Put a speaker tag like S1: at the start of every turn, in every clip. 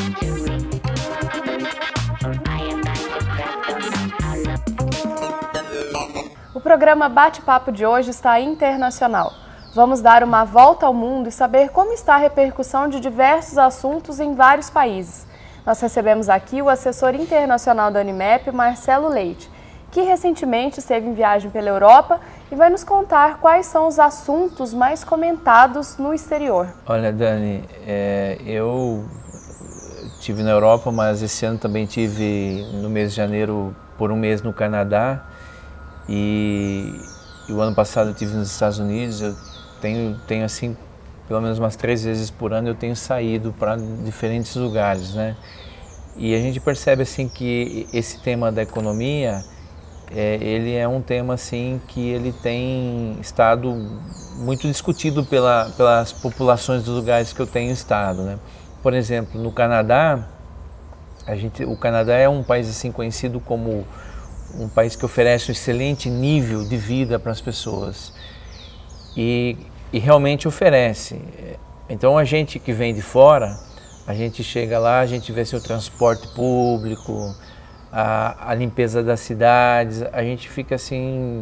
S1: O programa Bate-Papo de hoje está internacional. Vamos dar uma volta ao mundo e saber como está a repercussão de diversos assuntos em vários países. Nós recebemos aqui o assessor internacional da Unimap, Marcelo Leite, que recentemente esteve em viagem pela Europa e vai nos contar quais são os assuntos mais comentados no exterior.
S2: Olha, Dani, eu estive na Europa, mas esse ano também estive no mês de janeiro por um mês no Canadá e o ano passado eu estive nos Estados Unidos. Eu tenho assim, pelo menos umas 3 vezes por ano eu tenho saído para diferentes lugares, né? E a gente percebe assim que esse tema da economia, ele é um tema assim que ele tem estado muito discutido pelas populações dos lugares que eu tenho estado, né? Por exemplo, no Canadá, o Canadá é um país assim conhecido como um país que oferece um excelente nível de vida para as pessoas e realmente oferece. Então a gente que vem de fora, a gente chega lá, a gente vê o transporte público, a limpeza das cidades, a gente fica assim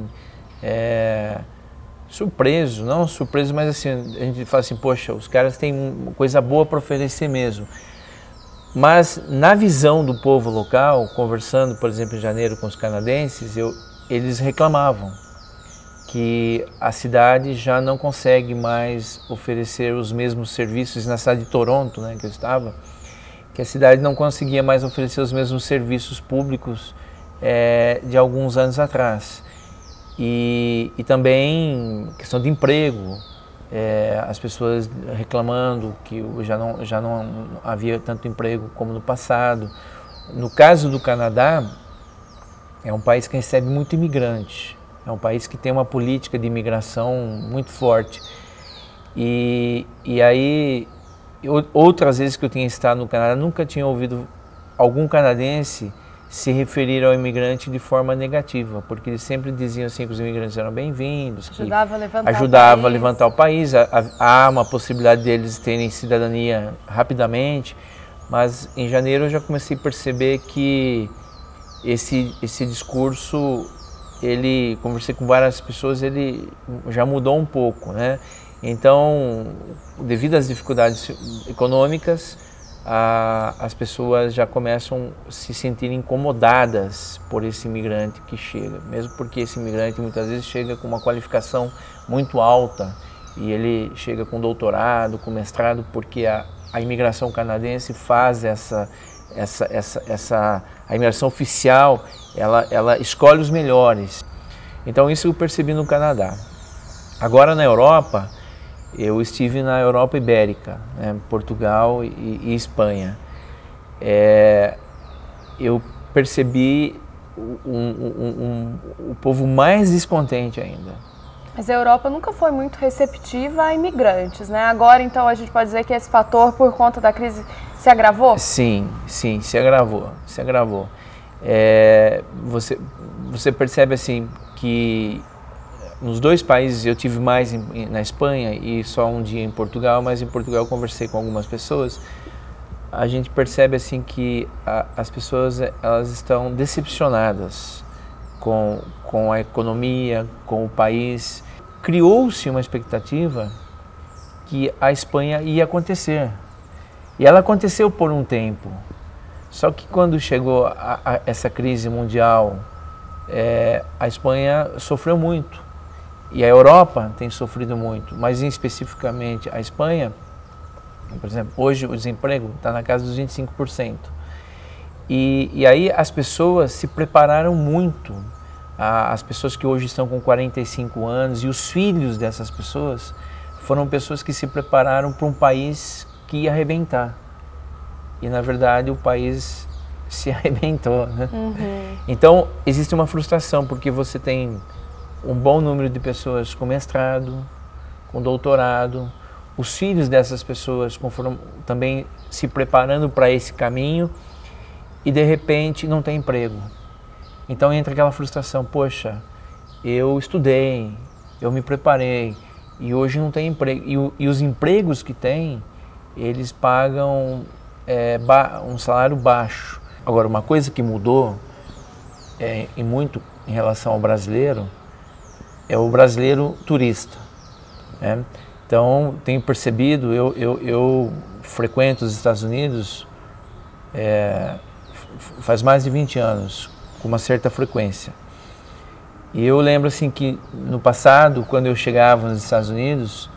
S2: surpreso, não surpreso, mas assim, a gente fala assim, poxa, os caras têm coisa boa para oferecer mesmo. Mas na visão do povo local, conversando, por exemplo, em janeiro com os canadenses, eles reclamavam que a cidade já não consegue mais oferecer os mesmos serviços. Na cidade de Toronto, né, que eu estava, que a cidade não conseguia mais oferecer os mesmos serviços públicos de alguns anos atrás. E também questão de emprego, as pessoas reclamando que já não havia tanto emprego como no passado. No caso do Canadá, é um país que recebe muito imigrante, é um país que tem uma política de imigração muito forte. E aí, outras vezes que eu tinha estado no Canadá, nunca tinha ouvido algum canadense se referir ao imigrante de forma negativa, porque eles sempre diziam assim que os imigrantes eram bem-vindos, que ajudava a levantar o país, há uma possibilidade deles terem cidadania rapidamente, mas em janeiro eu já comecei a perceber que esse discurso, conversei com várias pessoas, ele já mudou um pouco, né? Então, devido às dificuldades econômicas, as pessoas já começam a se sentir incomodadas por esse imigrante que chega, mesmo porque esse imigrante muitas vezes chega com uma qualificação muito alta e ele chega com doutorado, com mestrado, porque a imigração canadense faz a imigração oficial, ela escolhe os melhores. Então isso eu percebi no Canadá. Agora na Europa, eu estive na Europa Ibérica, né, Portugal e Espanha. Eu percebi o povo mais descontente ainda.
S1: Mas a Europa nunca foi muito receptiva a imigrantes, né? Agora, então, a gente pode dizer que esse fator, por conta da crise, se agravou?
S2: Sim, se agravou. Você percebe assim que nos 2 países eu tive mais na Espanha e só um dia em Portugal, mas em Portugal eu conversei com algumas pessoas. A gente percebe assim que as pessoas elas estão decepcionadas com a economia, com o país. Criou-se uma expectativa que a Espanha ia acontecer. E ela aconteceu por um tempo. Só que quando chegou essa crise mundial, a Espanha sofreu muito. E a Europa tem sofrido muito, mas especificamente a Espanha, por exemplo, hoje o desemprego está na casa dos 25%. E aí as pessoas se prepararam muito, as pessoas que hoje estão com 45 anos e os filhos dessas pessoas foram pessoas que se prepararam para um país que ia arrebentar. E na verdade o país se arrebentou, né? Uhum. Então existe uma frustração, porque você tem um bom número de pessoas com mestrado, com doutorado, os filhos dessas pessoas foram também se preparando para esse caminho e de repente não tem emprego. Então entra aquela frustração, poxa, eu estudei, eu me preparei e hoje não tem emprego. E os empregos que tem, eles pagam um salário baixo. Agora, uma coisa que mudou e muito em relação ao brasileiro é o brasileiro turista, né? Então, tenho percebido, eu frequento os Estados Unidos faz mais de 20 anos, com uma certa frequência. E eu lembro assim que no passado, quando eu chegava nos Estados Unidos,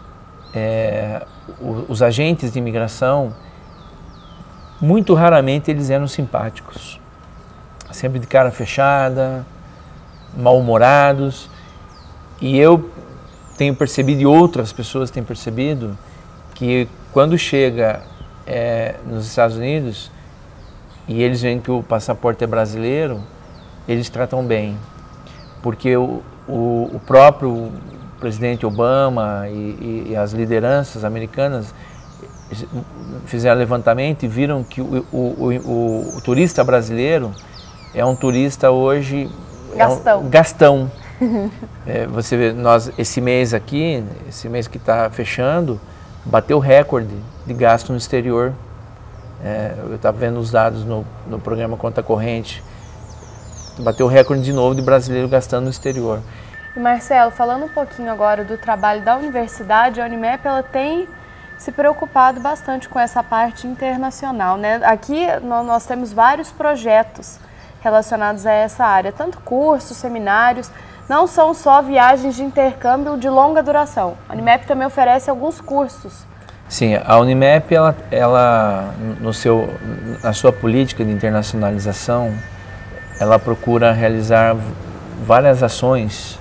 S2: os agentes de imigração, muito raramente eles eram simpáticos. Sempre de cara fechada, mal-humorados. E eu tenho percebido, e outras pessoas têm percebido, que quando chega nos Estados Unidos e eles veem que o passaporte é brasileiro, eles tratam bem. Porque o próprio presidente Obama e as lideranças americanas fizeram levantamento e viram que o turista brasileiro é um turista hoje... Gastão. Você vê, nós esse mês aqui, esse mês que está fechando, bateu recorde de gasto no exterior. Eu estava vendo os dados no programa Conta Corrente. Bateu recorde de novo de brasileiro gastando no exterior.
S1: E Marcelo, falando um pouquinho agora do trabalho da universidade, a Unimap ela tem se preocupado bastante com essa parte internacional, né? Aqui nós temos vários projetos relacionados a essa área, tanto cursos, seminários, não são só viagens de intercâmbio de longa duração. A Unimap também oferece alguns cursos.
S2: Sim, a Unimap, ela na sua política de internacionalização, ela procura realizar várias ações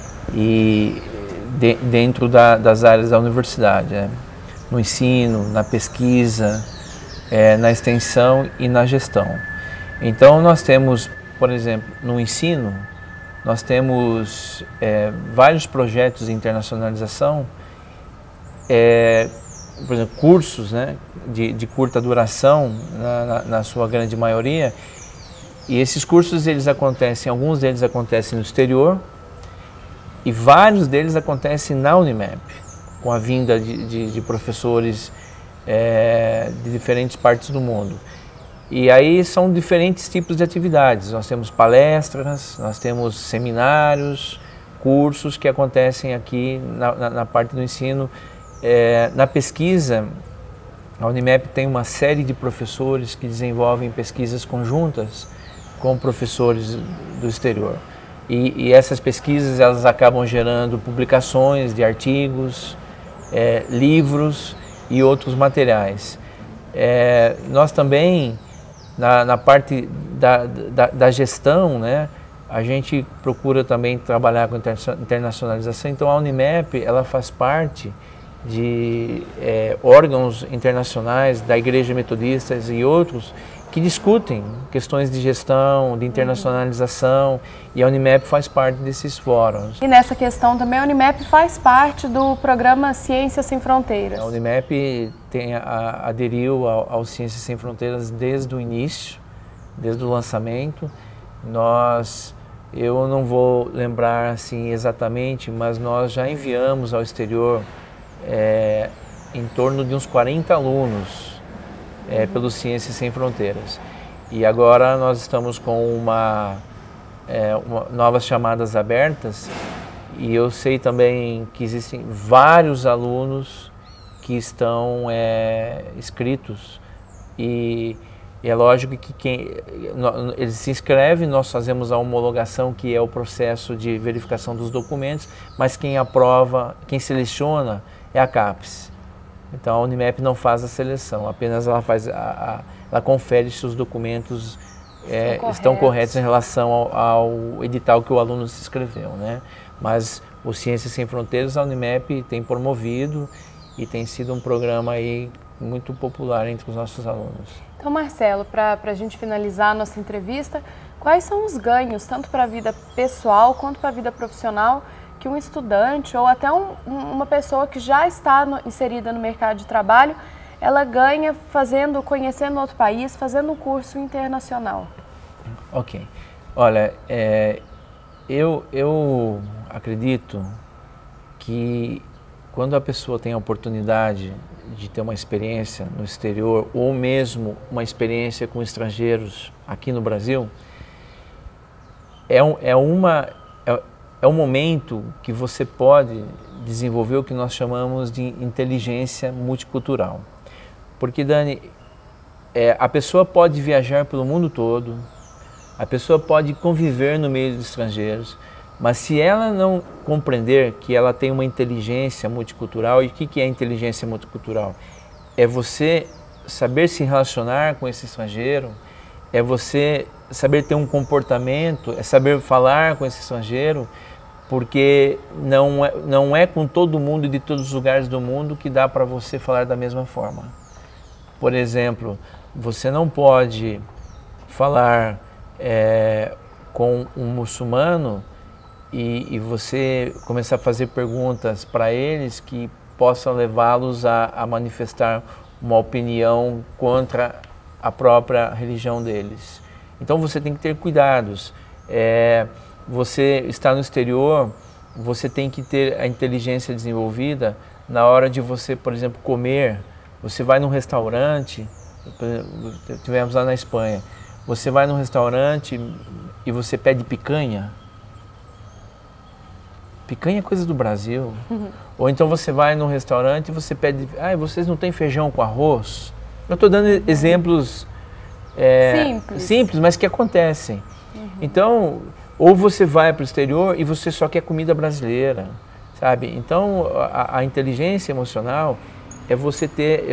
S2: dentro das áreas da universidade, né? No ensino, na pesquisa, na extensão e na gestão. Então nós temos, por exemplo, no ensino, nós temos vários projetos de internacionalização, por exemplo, cursos, né, de curta duração, na sua grande maioria. E esses cursos, alguns deles acontecem no exterior e vários deles acontecem na Unimap, com a vinda de professores de diferentes partes do mundo. E aí são diferentes tipos de atividades. Nós temos palestras, nós temos seminários, cursos que acontecem aqui na parte do ensino. Na pesquisa, a Unimap tem uma série de professores que desenvolvem pesquisas conjuntas com professores do exterior. E essas pesquisas elas acabam gerando publicações de artigos, livros e outros materiais. Nós também, na parte da gestão, né, a gente procura também trabalhar com internacionalização. Então a Unimap ela faz parte de órgãos internacionais da Igreja Metodista e outros que discutem questões de gestão, de internacionalização, e a Unimap faz parte desses fóruns.
S1: E nessa questão também a Unimap faz parte do programa Ciências Sem Fronteiras.
S2: A Unimap aderiu ao Ciências Sem Fronteiras desde o início, desde o lançamento. Eu não vou lembrar assim exatamente, mas nós já enviamos ao exterior em torno de uns 40 alunos pelo Ciências Sem Fronteiras. E agora nós estamos com novas chamadas abertas, e eu sei também que existem vários alunos que estão inscritos, e é lógico que eles se inscrevem, nós fazemos a homologação, que é o processo de verificação dos documentos, mas quem aprova, quem seleciona é a CAPES. Então a Unimap não faz a seleção, apenas ela confere se os documentos estão corretos em relação ao edital que o aluno se inscreveu, né? Mas o Ciências Sem Fronteiras, a Unimap tem promovido e tem sido um programa aí muito popular entre os nossos alunos.
S1: Então, Marcelo, para a gente finalizar a nossa entrevista, quais são os ganhos, tanto para a vida pessoal quanto para a vida profissional, que um estudante ou até uma pessoa que já está inserida no mercado de trabalho, ela ganha conhecendo outro país, fazendo um curso internacional?
S2: Ok. Olha, eu acredito que quando a pessoa tem a oportunidade de ter uma experiência no exterior ou mesmo uma experiência com estrangeiros aqui no Brasil, é um momento que você pode desenvolver o que nós chamamos de inteligência multicultural. Porque, Dani, a pessoa pode viajar pelo mundo todo, a pessoa pode conviver no meio de estrangeiros, mas se ela não compreender que ela tem uma inteligência multicultural, e o que é inteligência multicultural? É você saber se relacionar com esse estrangeiro, é você saber ter um comportamento, é saber falar com esse estrangeiro, porque não é com todo mundo de todos os lugares do mundo que dá para você falar da mesma forma. Por exemplo, você não pode falar com um muçulmano e você começar a fazer perguntas para eles que possam levá-los a manifestar uma opinião contra a própria religião deles. Então você tem que ter cuidados. Você está no exterior, você tem que ter a inteligência desenvolvida na hora de você, por exemplo, comer. Você vai num restaurante, tivemos lá na Espanha, você vai num restaurante e você pede picanha. Picanha é coisa do Brasil. Ou então você vai num restaurante e você pede, vocês não têm feijão com arroz? Eu estou dando exemplos simples, mas que acontecem. Então, ou você vai para o exterior e você só quer comida brasileira, sabe? Então, a inteligência emocional é você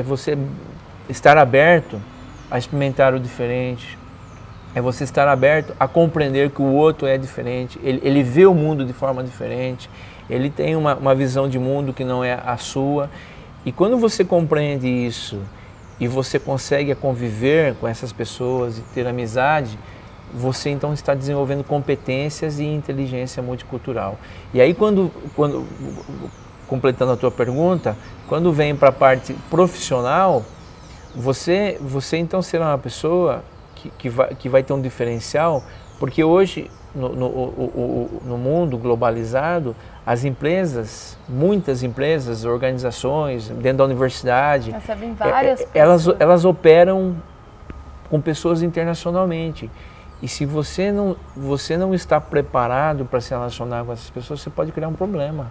S2: estar aberto a experimentar o diferente, é você estar aberto a compreender que o outro é diferente, ele vê o mundo de forma diferente, ele tem uma visão de mundo que não é a sua. E quando você compreende isso e você consegue conviver com essas pessoas e ter amizade, você então está desenvolvendo competências e inteligência multicultural. E aí completando a tua pergunta, quando vem para a parte profissional, você então será uma pessoa que vai ter um diferencial, porque hoje, no mundo globalizado, as empresas, muitas empresas, organizações, dentro da universidade,
S1: recebem várias
S2: elas operam com pessoas internacionalmente. E se você não está preparado para se relacionar com essas pessoas, você pode criar um problema.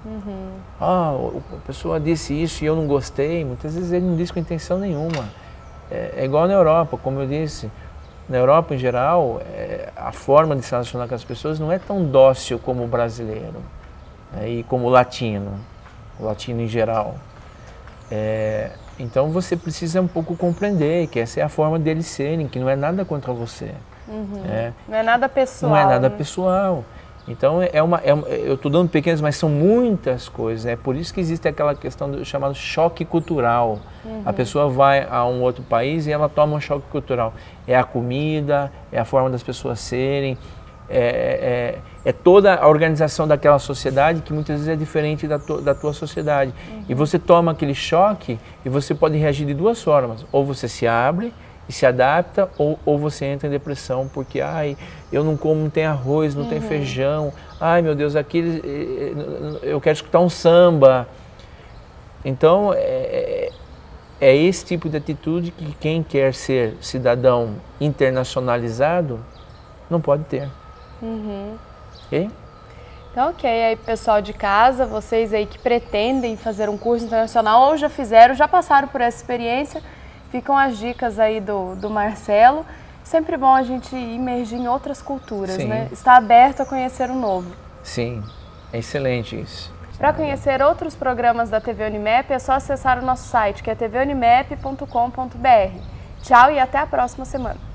S2: A pessoa disse isso e eu não gostei. Muitas vezes ele não disse com intenção nenhuma. É igual na Europa, como eu disse. Na Europa, em geral, a forma de se relacionar com as pessoas não é tão dócil como o brasileiro, e como o latino em geral. Então você precisa um pouco compreender que essa é a forma deles serem, que não é nada contra você.
S1: Não é nada pessoal.
S2: Não é nada pessoal. Então eu estou dando pequenas, mas são muitas coisas. É por isso que existe aquela questão chamada choque cultural. A pessoa vai a um outro país e ela toma um choque cultural. É a comida, é a forma das pessoas serem, é toda a organização daquela sociedade que muitas vezes é diferente da tua sociedade. E você toma aquele choque e você pode reagir de duas formas. Ou você se abre e se adapta, ou você entra em depressão, porque eu não como, não tem arroz, não tem feijão, meu Deus, eu quero escutar um samba. Então, é esse tipo de atitude que quem quer ser cidadão internacionalizado não pode ter. Ok?
S1: Então, ok, aí pessoal de casa, vocês aí que pretendem fazer um curso internacional ou já fizeram, já passaram por essa experiência, ficam as dicas aí do Marcelo. Sempre bom a gente imergir em outras culturas, né? Estar aberto a conhecer o novo.
S2: Sim, é excelente isso.
S1: Para conhecer outros programas da TV Unimap, é só acessar o nosso site, que é tvunimap.com.br. Tchau e até a próxima semana.